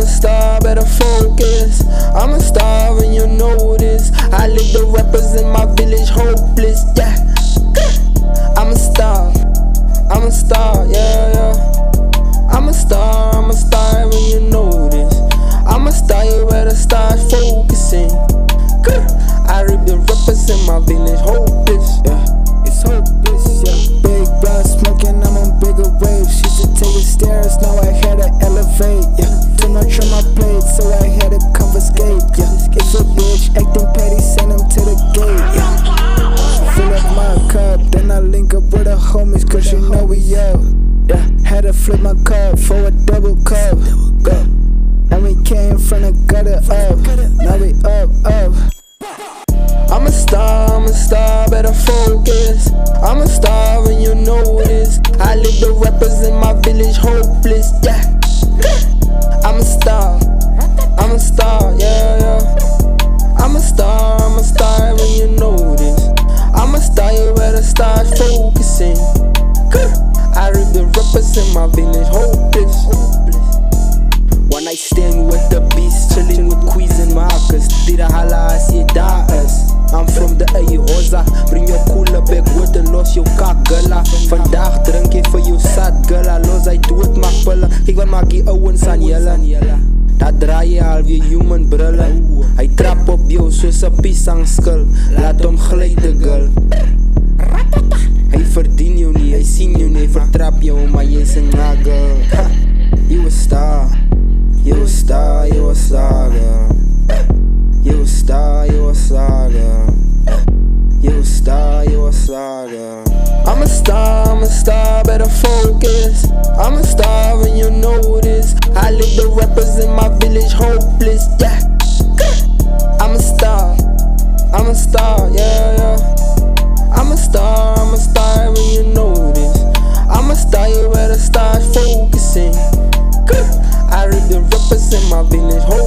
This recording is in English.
star, better focus. I'm a star and you know this. I leave the rappers in my village hopeless, yeah. I'm a star, yeah, yeah. I'm a star and you know this. I'm a star, you better start focusing. I reap the rappers in my village hopeless, yeah. It's hopeless, yeah. Big blood smoking, I'm on bigger waves. Used to take the stairs, now I had to elevate, yeah. Too much on my plate, so I had to confiscate, yeah. If a bitch acting petty, send him to the gate, yeah. Fill up my cup, then I link up with the homies, cause you know we up, yeah. Had to flip my cup for a double cup, yeah. And we came from the gutter up, now we up. I'm a star, better focus. I'm a star and you know this. I leave the rappers in my village hopeless, yeah. I'm a star, yeah, yeah. I'm a star and you know this. I'm a star, you better start focusing. I reap the rappers in my village hopeless. One night stand with the beast, chilling with Queens and Marcus. Did a hala as je daar is. I'm from the Eyoza. Bring your cooler back with the los jou kak gilla. Vandaag drink jy vir jou sat gilla. Los hy dood mag pille. Kijk wat maak die ouwens aan julle. Dat draai jy alweer human brille. Hy trap op jou soos a piesangskil. Laat hom glijde gul. Hy verdien jou nie, hy sien jou nie. Vertrap jou maar jy's een nagel. You a star, you a star, you a star, girl. You a star, you a star, girl. You a star, you a star, girl. I'm a star, better focus. I'm a star and you know this. I leave the rappers in my village hopeless, yeah. I'm a star, yeah, yeah. I'm a star and you know this. I'm a star, you better start focusing. I reap the rappers in my village hopeless.